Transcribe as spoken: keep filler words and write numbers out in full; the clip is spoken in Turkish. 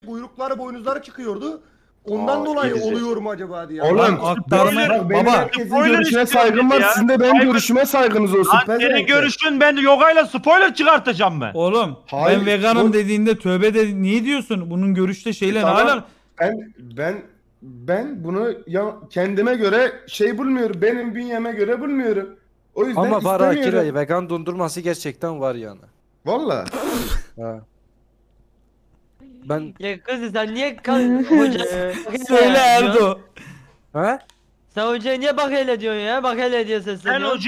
kuyrukları boynuzları çıkıyordu. Ondan Aa, dolayı iyice. oluyor mu acaba diye. Oğlum Lan aktarma bak benim baba. herkesin Spoiler görüşüne istiyorum saygım dedi var. ya. Sizin de benim Saygı- görüşüme saygınız olsun. Lan senin pezevenkler. görüşün, ben yogayla spoiler çıkartacağım ben. Oğlum Hayır, ben veganım bu- dediğinde tövbe de niye diyorsun? Bunun görüşte şeyle ne Tamam. alaka? Ben ben ben bunu ya kendime göre şey bulmuyorum. Benim bünyeme göre bulmuyorum. O yüzden Ama var ha istemiyorum. Kiray, vegan dondurması gerçekten var yani. Valla. Ha. Ben Ya kızım sen niye kan hoca Söyle Erdo. ha? Sen hocaya niye bak hele diyorsun ya? Bak hele diye Sen sesleniyorsun. o